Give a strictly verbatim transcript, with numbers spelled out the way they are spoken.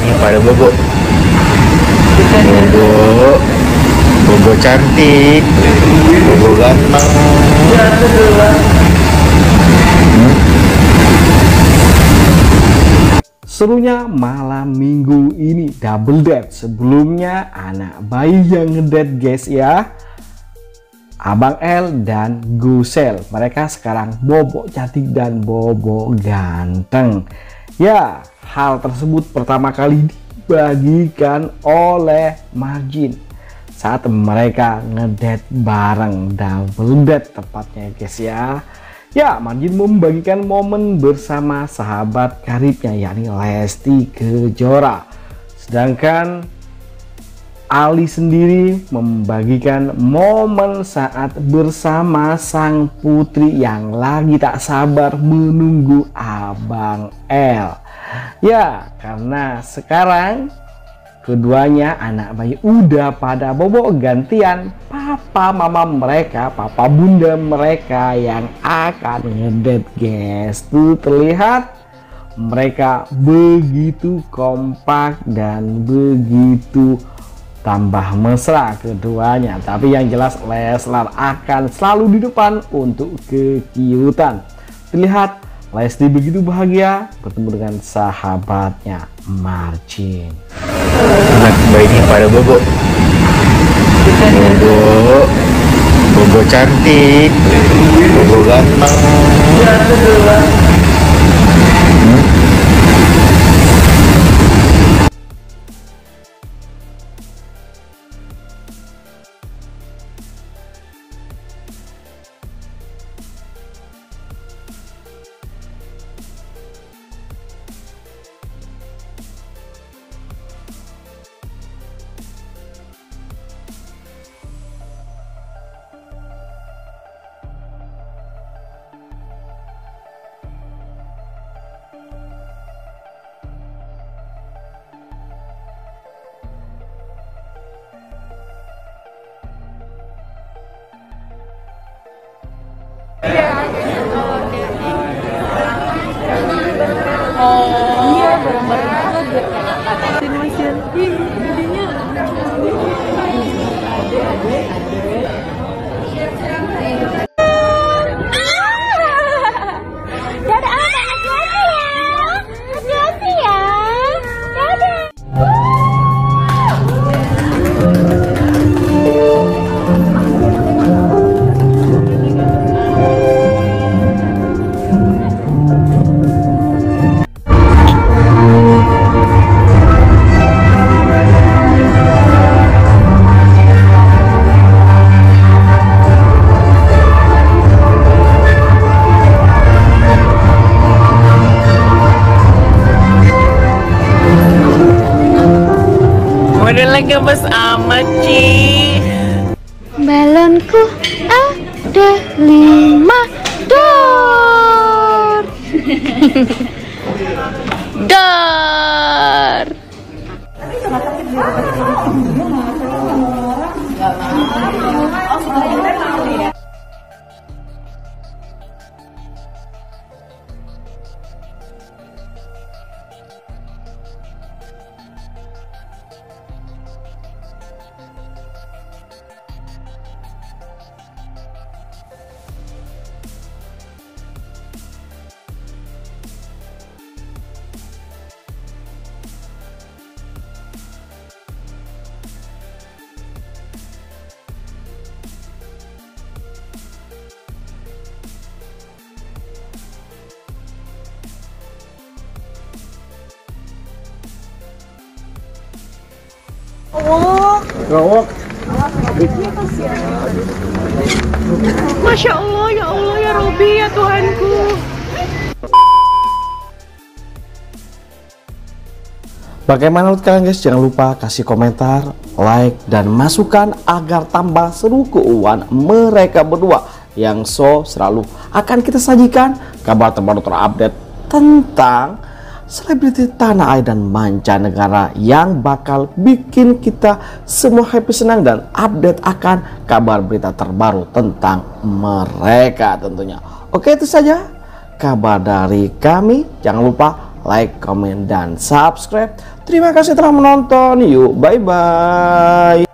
ini pada bobo. Bobo, bobo cantik, bobo ganteng. Hmm? Serunya malam minggu ini double date. Sebelumnya anak bayi yang ngedate guys ya, Abang L dan Gusel. Mereka sekarang bobo cantik dan bobo ganteng. Ya, hal tersebut pertama kali dibagikan oleh Margin saat mereka ngedate bareng, double date tepatnya guys ya. Ya, Margin membagikan momen bersama sahabat karibnya yakni Lesti Kejora. Sedangkan Ali sendiri membagikan momen saat bersama sang putri yang lagi tak sabar menunggu Abang L. Ya, karena sekarang keduanya anak bayi udah pada bobo gantian papa mama mereka, papa bunda mereka yang akan ngedate guys. Tuh terlihat mereka begitu kompak dan begitu tambah mesra keduanya. Tapi yang jelas Leslar akan selalu di depan untuk kekiutan. Terlihat Lesti begitu bahagia bertemu dengan sahabatnya Margin. Anak bayinya pada bobo. Bobo, bobo cantik, bobo ganteng. Hmm? Oh, iya bareng-bareng itu biar kayak katasin mesin. Ih, jadinya modalnya gemes amat, Ci. Balonku ada lima dor. Dor. Allah. Gawok. Masya Allah, ya Allah, ya Robi, ya Tuhanku. Bagaimana menurut kalian guys? Jangan lupa kasih komentar, like, dan masukan agar tambah seru keuangan mereka berdua yang so selalu akan kita sajikan kabar terbaru terupdate tentang selebriti tanah air dan mancanegara yang bakal bikin kita semua happy, senang, dan update akan kabar berita terbaru tentang mereka tentunya. Oke, itu saja kabar dari kami. Jangan lupa like, comment, dan subscribe. Terima kasih telah menonton. Yuk, bye-bye.